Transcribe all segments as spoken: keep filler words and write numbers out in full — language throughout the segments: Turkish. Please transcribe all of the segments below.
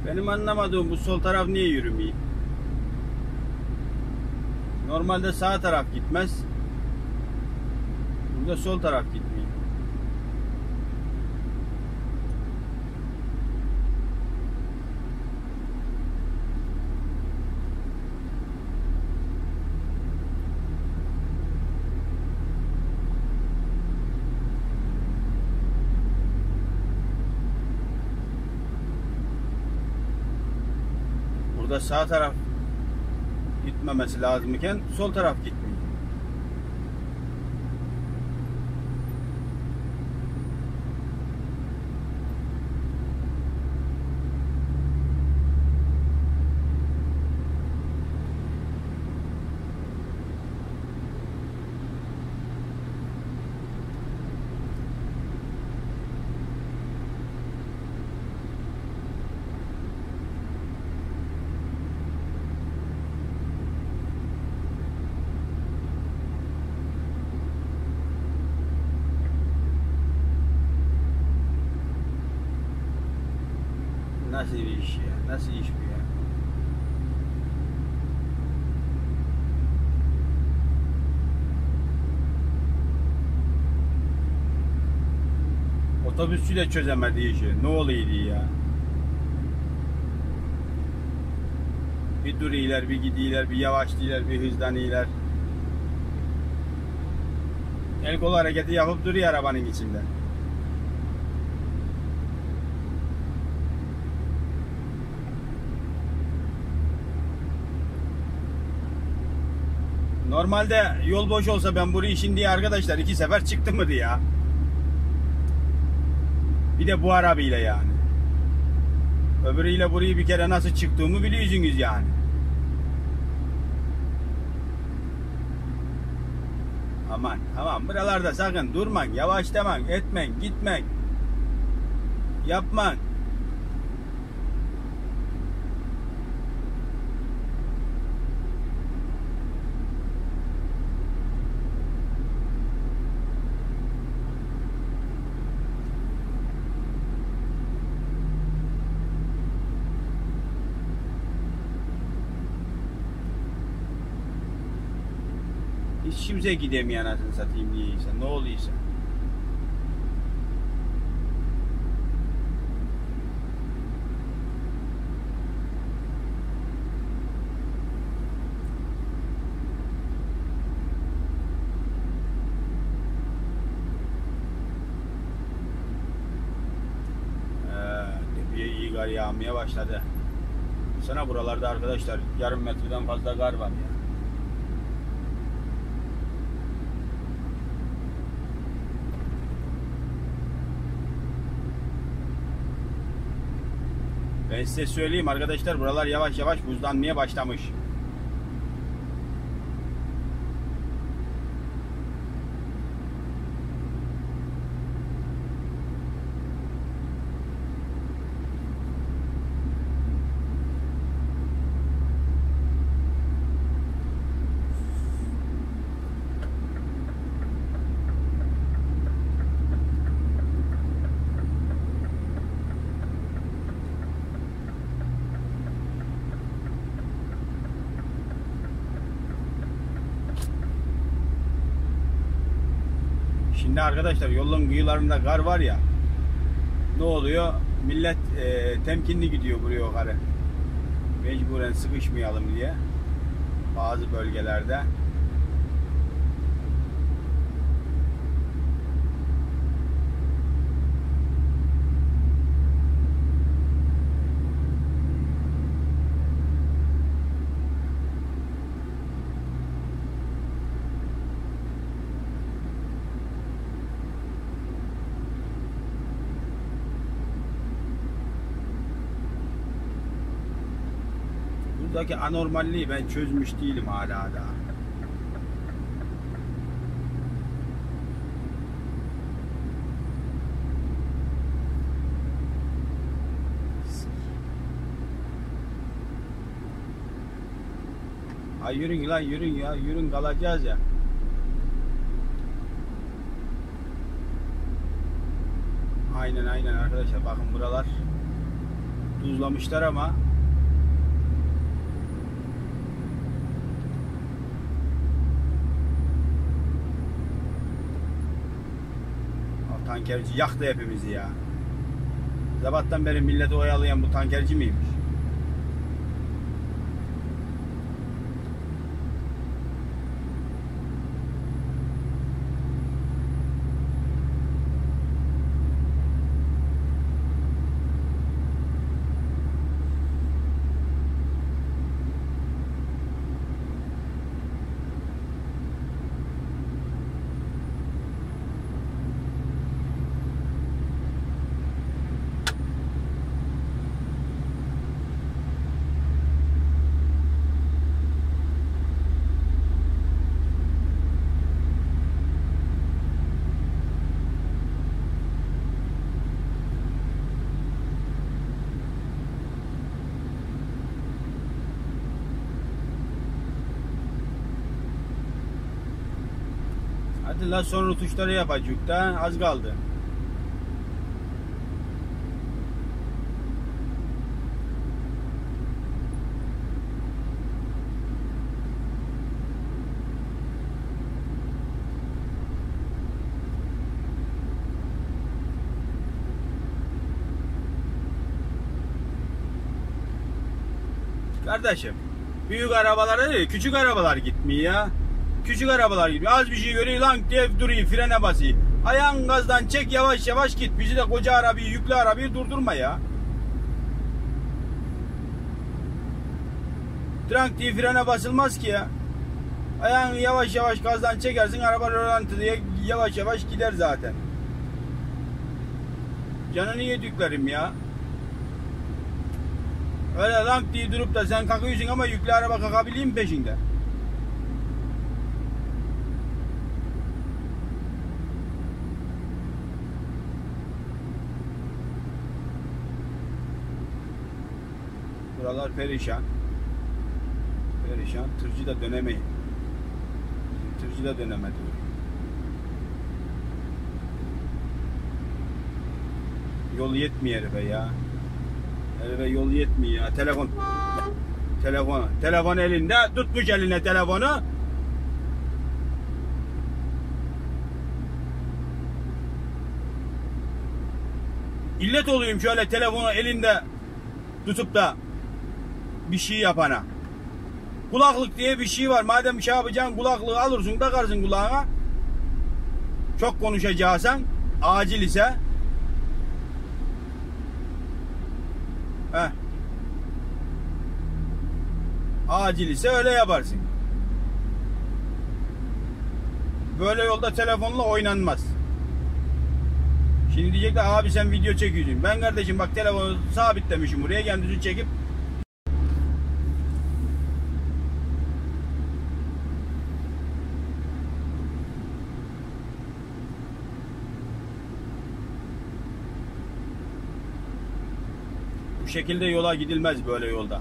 Benim anlamadığım bu sol taraf niye yürümüyor? Normalde sağ taraf gitmez. Burada sol taraf gitmiyor. Burada sağ taraf gitmemesi lazım iken sol taraf gitmiyor. Nasıl bir iş ya? Nasıl iş bu ya? Otobüsçü de çözemedi işi. Ne oluyordu ya? Bir duruyorlar, bir gidiyorlar, bir yavaşlıyorlar, bir hızlanıyorlar. El kol hareketi yapıp duruyor arabanın içinde. Normalde yol boş olsa ben burayı şimdi arkadaşlar iki sefer çıktım mıydı ya? Bir de bu arabayla yani. Öbürüyle burayı bir kere nasıl çıktığımı biliyorsunuz yani. Aman aman buralarda sakın durman, yavaşlaman, etmen, gitmen, yapman. Hiç kimse gidemiyor anasını satayım diyeyse. Ne oluyorsa. Tepeye iyi kar yağmaya başladı. Sana buralarda arkadaşlar yarım metreden fazla kar var ya. Ben size söyleyeyim arkadaşlar, buralar yavaş yavaş buzlanmaya başlamış. Şimdi arkadaşlar yolun kıyılarında kar var ya, ne oluyor? Millet e, temkinli gidiyor buraya o karı. Mecburen sıkışmayalım diye bazı bölgelerde. Buradaki anormalliği ben çözmüş değilim hala da. Ay yürün lan yürün ya, yürün kalacağız ya. Aynen aynen arkadaşlar, bakın buralar Tuzlamışlar ama tankerci yaktı hepimizi ya. Sabahtan beri milleti oyalayan bu tankerci miymiş? Hadi la son rutuşları yapacak da az kaldı. Kardeşim, büyük arabalara değil, küçük arabalar gitmiyor ya. Küçük arabalar gibi az bir şey görüyor lan diye duruyor, frene basıyor. Ayağın gazdan çek, yavaş yavaş git. Bizi de koca arabayı, yüklü arabayı durdurma ya. Trank diye frene basılmaz ki ya. Ayağını yavaş yavaş gazdan çekersin, araba rölanti diye yavaş yavaş gider zaten. Canını yediklerim ya. Öyle lan diye durup da sen kalkıyorsun ama yüklü araba kalkabiliyor mu peşinde? Buralar perişan. Perişan. Tırcı da dönemeyin. Tırcı da dönemedi. Yol yetmiyor herife ya. Herife yol yetmiyor ya. Telefon. Telefon. Telefon elinde. Tutmuş eline telefonu. İllet olayım şöyle telefonu elinde tutup da bir şey yapana. Kulaklık diye bir şey var. Madem şey yapacaksın, kulaklığı alırsın, takarsın kulağına. Çok konuşacaksan, acil ise heh. Acil ise öyle yaparsın. Böyle yolda telefonla oynanmaz. Şimdi diyecekler abi sen video çekiyorsun. Ben kardeşim bak telefonu sabitlemişim buraya, kendisi çekip bu şekilde yola gidilmez böyle yolda.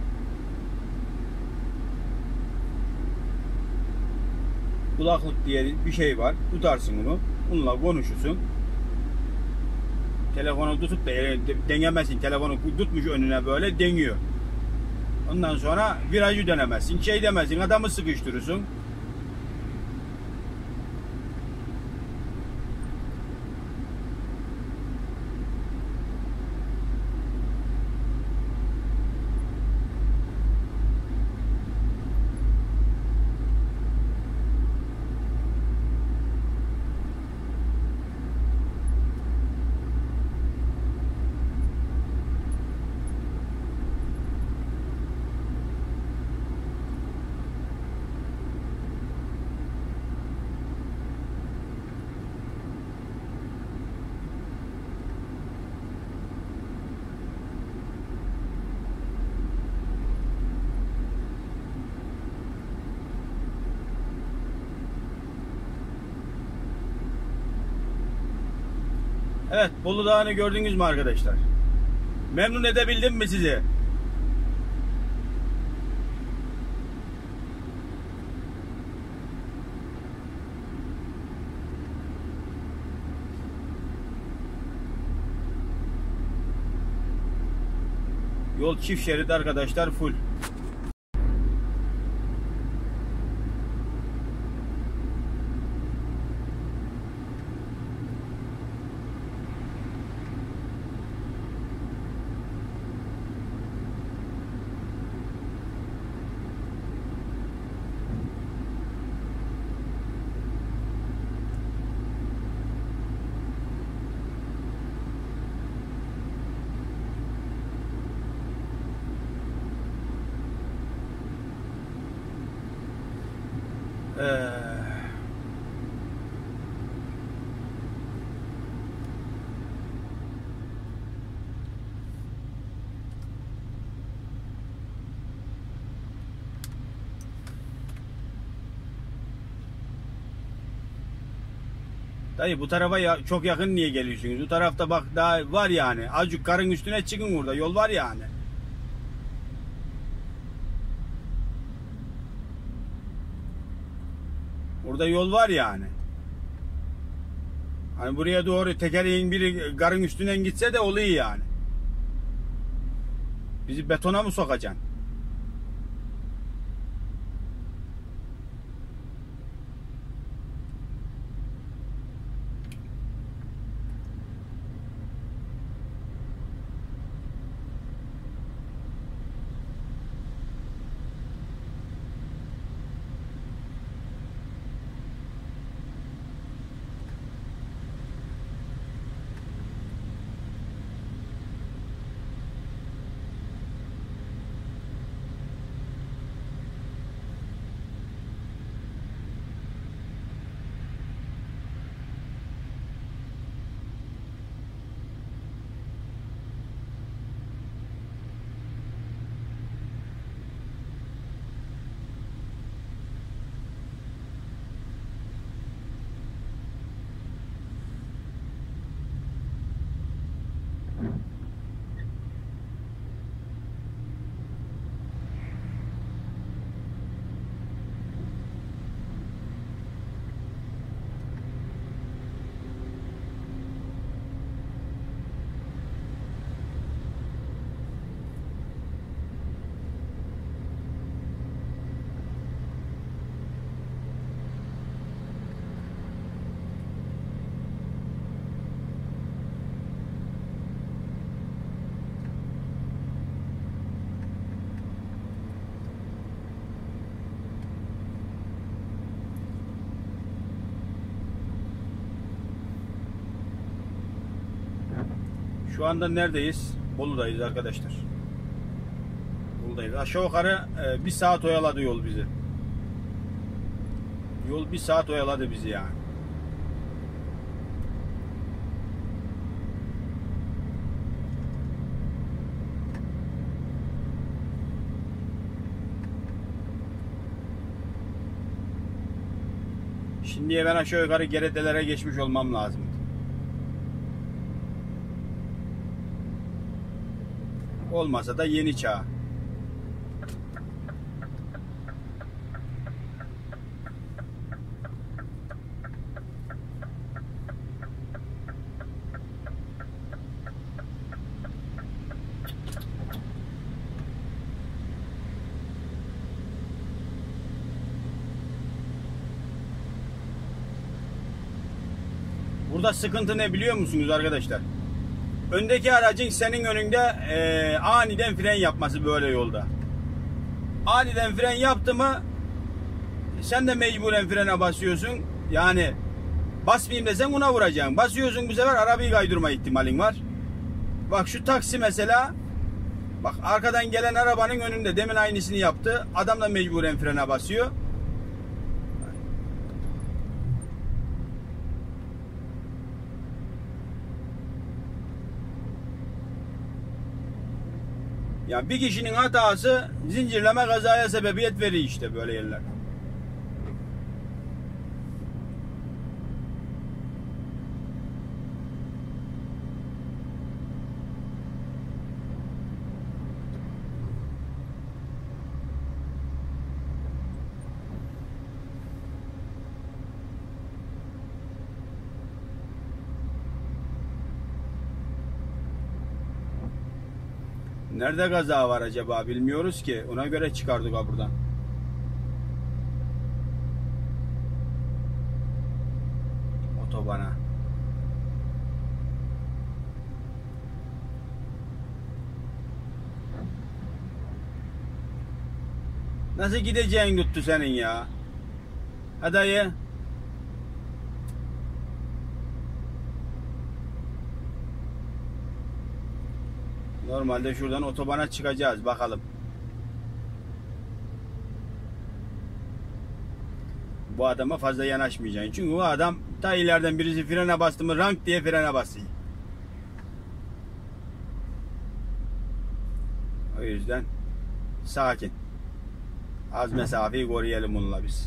Kulaklık diye bir şey var. Tutarsın bunu. Bununla konuşursun. Telefonu tutup da denemezsin. Telefonu tutmuş önüne böyle deniyor. Ondan sonra virajı dönemezsin. Şey demezsin. Adamı sıkıştırırsın. Evet, Bolu Dağı'nı gördünüz mü arkadaşlar? Memnun edebildim mi sizi? Yol çift şerit arkadaşlar, full. Ee, Dayı bu tarafa ya, çok yakın niye geliyorsunuz? Bu tarafta bak daha var yani. Azıcık karın üstüne çıkın, burada yol var yani. Burada yol var yani. Hani buraya doğru tekerin biri karın üstünden gitse de oluyor yani. Bizi betona mı sokacaksın? Şu anda neredeyiz? Bolu'dayız arkadaşlar. Bolu'dayız. Aşağı yukarı e, bir saat oyaladı yol bizi. Yol bir saat oyaladı bizi yani. Şimdiye ben aşağı yukarı Geredelere geçmiş olmam lazım. Olmasa da Yeni Çağ. Burada sıkıntı ne biliyor musunuz arkadaşlar? Öndeki aracın senin önünde e, aniden fren yapması böyle yolda. Aniden fren yaptı mı sen de mecburen frene basıyorsun. Yani basmayayım desen ona vuracaksın. Basıyorsun, bu sefer arabayı kaydırma ihtimalin var. Bak şu taksi mesela. Bak arkadan gelen arabanın önünde demin aynısını yaptı. Adam da mecburen frene basıyor. Ya bir kişinin hatası zincirleme kazaya sebebiyet veriyor işte böyle yerler. Nerede kaza var acaba bilmiyoruz ki. Ona göre çıkardık ha buradan. Otobana. Nasıl gideceğin tuttu senin ya? Hadi dayı. Normalde şuradan otobana çıkacağız. Bakalım. Bu adama fazla yanaşmayacaksın. Çünkü bu adam ta ileriden birisi frene bastı mı rank diye frene basıyor. O yüzden sakin. Az mesafeyi koruyalım onunla biz.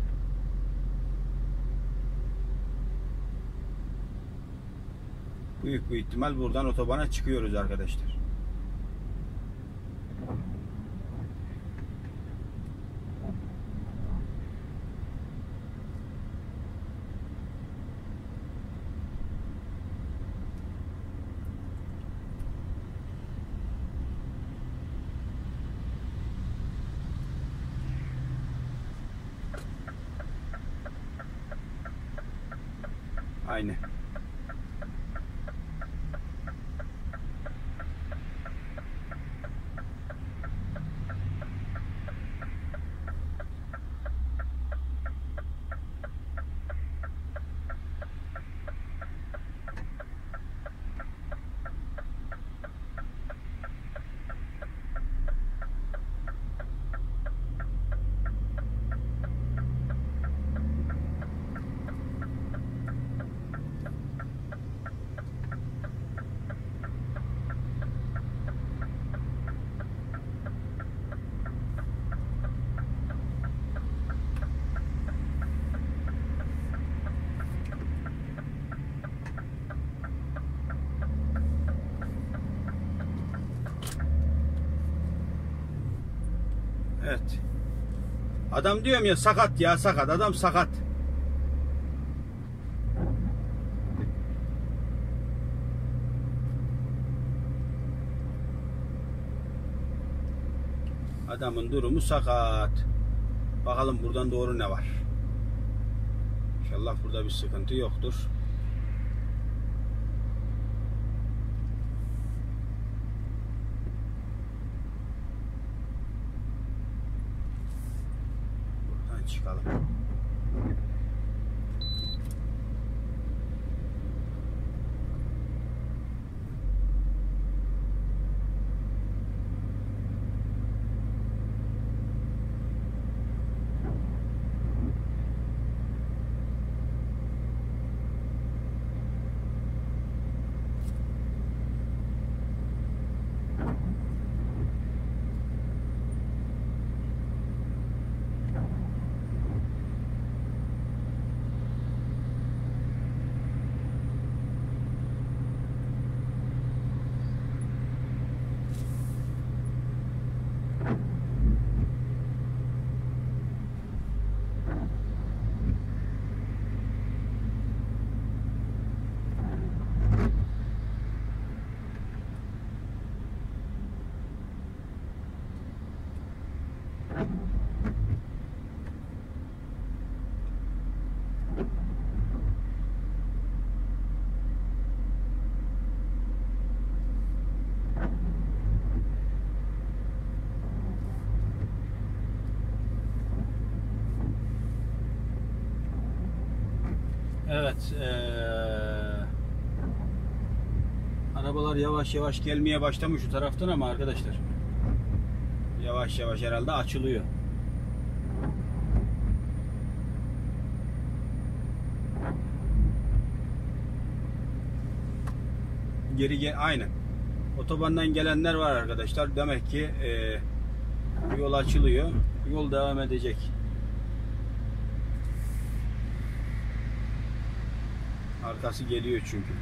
Büyük bir ihtimal buradan otobana çıkıyoruz arkadaşlar. Aynen. Evet. Adam diyorum ya sakat ya sakat. Adam sakat. Adamın durumu sakat. Bakalım buradan doğru ne var. İnşallah burada bir sıkıntı yoktur. Buradan çıkalım. Evet, ee, arabalar yavaş yavaş gelmeye başlamış şu taraftan ama arkadaşlar yavaş yavaş herhalde açılıyor. Geri gel, aynen. Otobandan gelenler var arkadaşlar. Demek ki ee, yol açılıyor. Yol devam edecek. Arkası geliyor çünkü.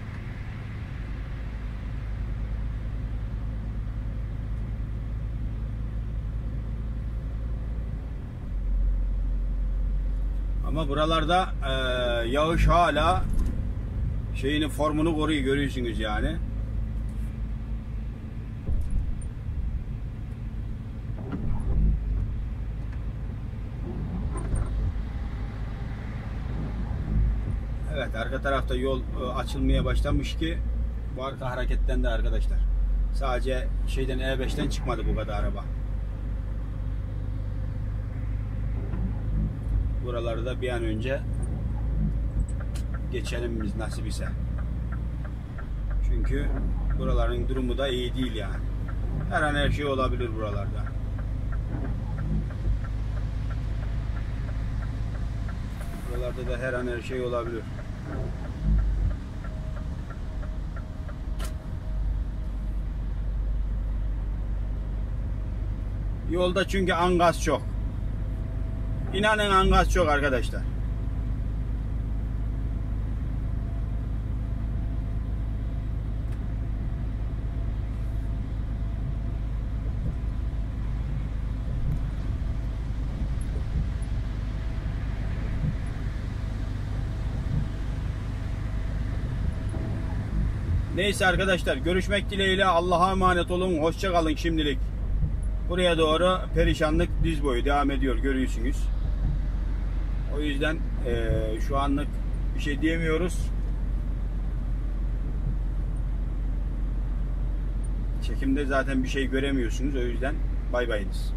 Ama buralarda e, yağış hala şeyini formunu koruyor, görüyorsunuz yani. Arka tarafta yol e, açılmaya başlamış ki bu arka hareketlendi arkadaşlar. Sadece şeyden E beşten çıkmadı bu kadar araba. Buraları da bir an önce geçelim biz nasip ise. Çünkü buraların durumu da iyi değil yani. Her an her şey olabilir buralarda. Buralarda da her an her şey olabilir. Yolda çünkü angaz çok. İnanın angaz çok arkadaşlar. Neyse arkadaşlar, görüşmek dileğiyle, Allah'a emanet olun. Hoşça kalın şimdilik. Buraya doğru perişanlık diz boyu devam ediyor, görüyorsunuz. O yüzden e, şu anlık bir şey diyemiyoruz. Çekimde zaten bir şey göremiyorsunuz. O yüzden bay bayınız.